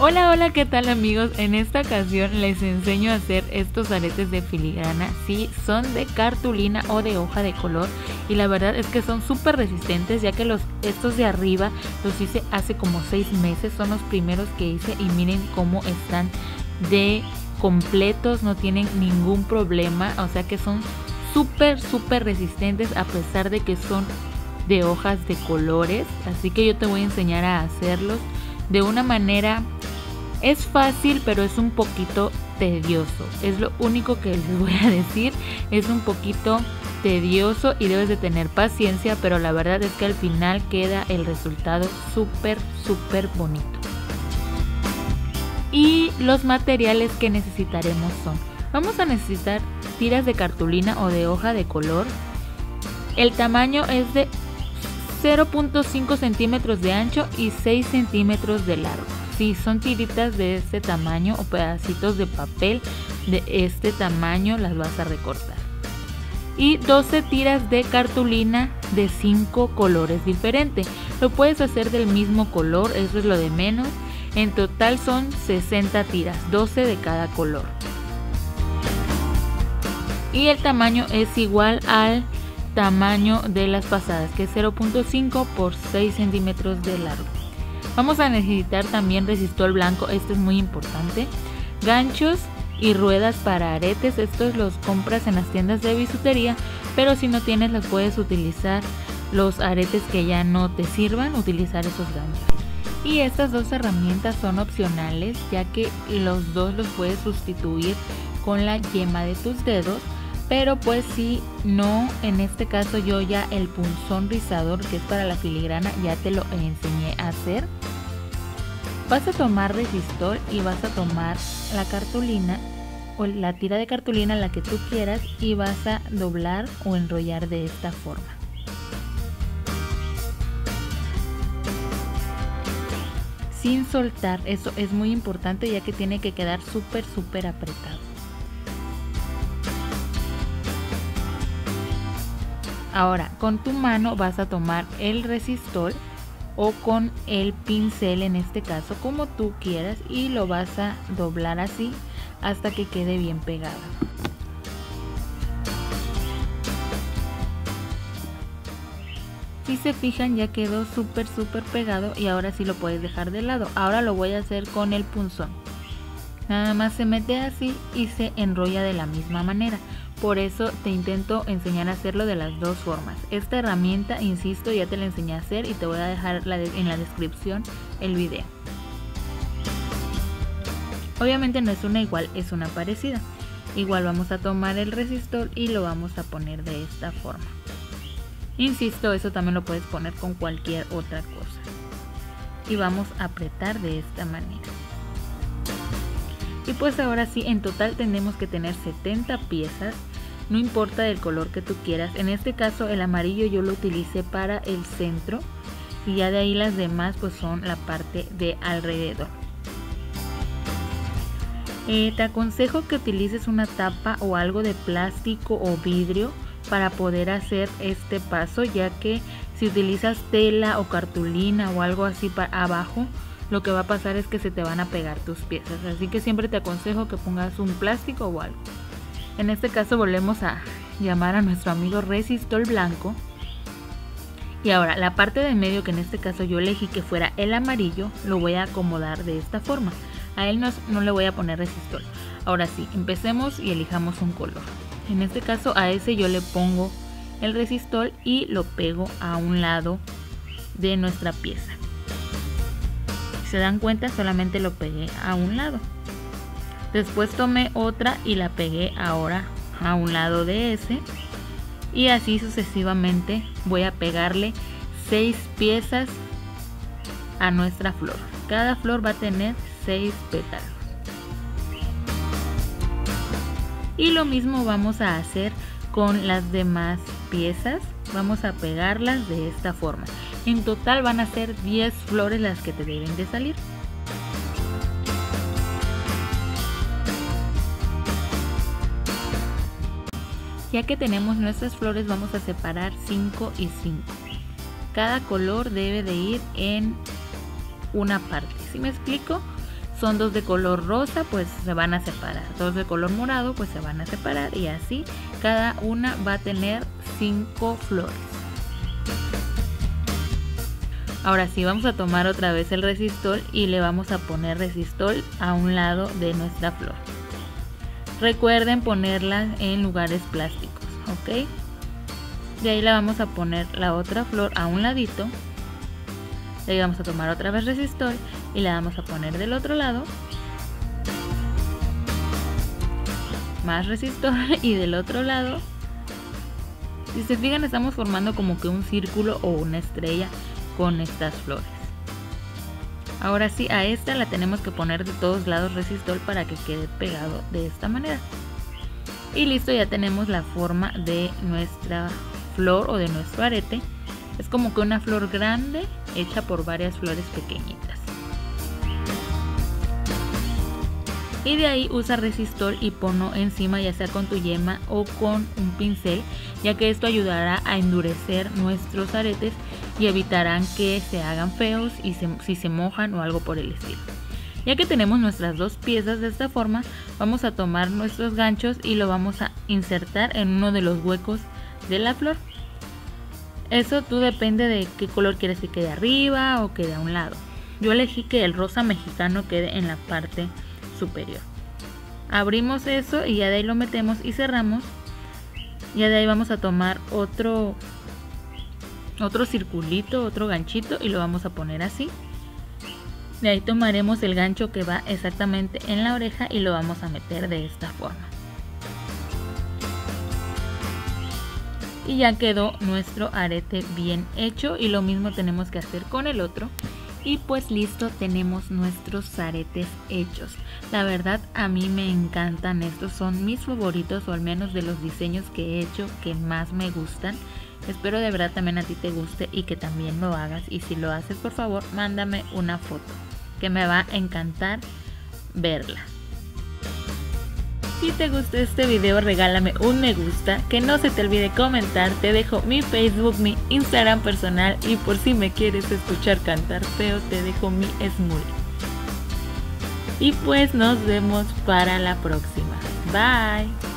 Hola, hola, ¿qué tal amigos? En esta ocasión les enseño a hacer estos aretes de filigrana. Sí, son de cartulina o de hoja de color y la verdad es que son súper resistentes, ya que estos de arriba los hice hace como 6 meses, son los primeros que hice y miren cómo están de completos, no tienen ningún problema, o sea que son súper resistentes a pesar de que son de hojas de colores. Así que yo te voy a enseñar a hacerlos de una manera. Es fácil, pero es un poquito tedioso. Es lo único que les voy a decir. Es un poquito tedioso y debes de tener paciencia, pero la verdad es que al final queda el resultado súper bonito. Y los materiales que necesitaremos son: vamos a necesitar tiras de cartulina o de hoja de color. El tamaño es de 0.5 centímetros de ancho y 6 centímetros de largo. Si son tiritas de este tamaño o pedacitos de papel de este tamaño, las vas a recortar. Y 12 tiras de cartulina de 5 colores diferentes. Lo puedes hacer del mismo color, eso es lo de menos. En total son 60 tiras, 12 de cada color. Y el tamaño es igual al tamaño de las pasadas, que es 0.5 por 6 centímetros de largo. Vamos a necesitar también resistol blanco, este es muy importante, ganchos y ruedas para aretes. Estos los compras en las tiendas de bisutería, pero si no tienes los puedes utilizar los aretes que ya no te sirvan, utilizar esos ganchos. Y estas dos herramientas son opcionales, ya que los dos los puedes sustituir con la yema de tus dedos. Pero pues si no, en este caso yo ya el punzón rizador, que es para la filigrana, ya te lo enseñé a hacer. Vas a tomar resistol y vas a tomar la cartulina o la tira de cartulina, la que tú quieras, y vas a doblar o enrollar de esta forma. Sin soltar, eso es muy importante, ya que tiene que quedar súper apretado. Ahora con tu mano vas a tomar el resistol o con el pincel, en este caso como tú quieras, y lo vas a doblar así hasta que quede bien pegado. Si se fijan, ya quedó súper pegado y ahora sí lo puedes dejar de lado. Ahora lo voy a hacer con el punzón. Nada más se mete así y se enrolla de la misma manera. Por eso te intento enseñar a hacerlo de las dos formas. Esta herramienta, insisto, ya te la enseñé a hacer y te voy a dejar en la descripción el video. Obviamente no es una igual, es una parecida. Igual vamos a tomar el resistol y lo vamos a poner de esta forma. Insisto, eso también lo puedes poner con cualquier otra cosa. Y vamos a apretar de esta manera. Y pues ahora sí, en total tenemos que tener 70 piezas, no importa del color que tú quieras. En este caso el amarillo yo lo utilicé para el centro y ya de ahí las demás pues son la parte de alrededor. Te aconsejo que utilices una tapa o algo de plástico o vidrio para poder hacer este paso, ya que si utilizas tela o cartulina o algo así para abajo, lo que va a pasar es que se te van a pegar tus piezas, así que siempre te aconsejo que pongas un plástico o algo. En este caso volvemos a llamar a nuestro amigo resistol blanco. Y ahora la parte de medio, que en este caso yo elegí que fuera el amarillo, lo voy a acomodar de esta forma. A él no le voy a poner resistol. Ahora sí, empecemos y elijamos un color. En este caso a ese yo le pongo el resistol y lo pego a un lado de nuestra pieza. Si se dan cuenta, solamente lo pegué a un lado. Después tomé otra y la pegué ahora a un lado de ese. Y así sucesivamente voy a pegarle 6 piezas a nuestra flor. Cada flor va a tener 6 pétalos. Y lo mismo vamos a hacer con las demás piezas. Vamos a pegarlas de esta forma. En total van a ser 10 flores las que te deben de salir. Ya que tenemos nuestras flores, vamos a separar 5 y 5. Cada color debe de ir en una parte. ¿Sí me explico? son 2 de color rosa, pues se van a separar. 2 de color morado, pues se van a separar. Y así cada una va a tener 5 flores. Ahora sí, vamos a tomar otra vez el resistol y le vamos a poner resistol a un lado de nuestra flor. Recuerden ponerla en lugares plásticos, ¿ok? De ahí le vamos a poner la otra flor a un ladito. De ahí vamos a tomar otra vez resistol y la vamos a poner del otro lado. Más resistol y del otro lado. Si se fijan, estamos formando como que un círculo o una estrella con estas flores. Ahora sí, a esta la tenemos que poner de todos lados resistol para que quede pegado de esta manera. Y listo, ya tenemos la forma de nuestra flor o de nuestro arete. Es como que una flor grande hecha por varias flores pequeñitas. Y de ahí usa resistol y ponlo encima, ya sea con tu yema o con un pincel, ya que esto ayudará a endurecer nuestros aretes y evitarán que se hagan feos y si se mojan o algo por el estilo. Ya que tenemos nuestras dos piezas de esta forma, vamos a tomar nuestros ganchos y lo vamos a insertar en uno de los huecos de la flor. Eso tú depende de qué color quieres que quede arriba o quede a un lado. Yo elegí que el rosa mexicano quede en la parte superior. Abrimos eso y ya de ahí lo metemos y cerramos. Ya de ahí vamos a tomar otro circulito, otro ganchito y lo vamos a poner así. De ahí tomaremos el gancho que va exactamente en la oreja y lo vamos a meter de esta forma. Y ya quedó nuestro arete bien hecho y lo mismo tenemos que hacer con el otro. Y pues listo, tenemos nuestros aretes hechos. La verdad a mí me encantan estos, son mis favoritos o al menos de los diseños que he hecho que más me gustan. Espero de verdad también a ti te guste y que también lo hagas, y si lo haces por favor mándame una foto que me va a encantar verla. Si te gustó este video regálame un me gusta, que no se te olvide comentar, te dejo mi Facebook, mi Instagram personal y por si me quieres escuchar cantar feo te dejo mi Smule. Y pues nos vemos para la próxima. Bye.